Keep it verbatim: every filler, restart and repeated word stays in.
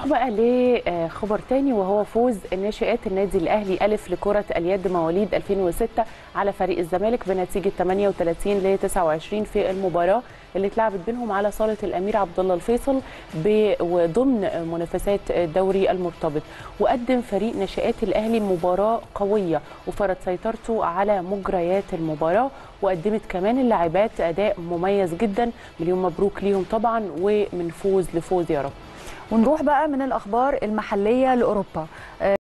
نروح بقى لخبر تاني، وهو فوز ناشئات النادي الاهلي الف لكره اليد مواليد ألفين وستة على فريق الزمالك بنتيجه ثمانية وثلاثين لتسعة وعشرين في المباراه اللي اتلعبت بينهم على صاله الامير عبد الله الفيصل وضمن منافسات الدوري المرتبط. وقدم فريق ناشئات الاهلي مباراه قويه وفرض سيطرته على مجريات المباراه، وقدمت كمان اللاعبات اداء مميز جدا. مليون مبروك ليهم طبعا، ومن فوز لفوز يا رب. ونروح بقى من الأخبار المحلية لأوروبا.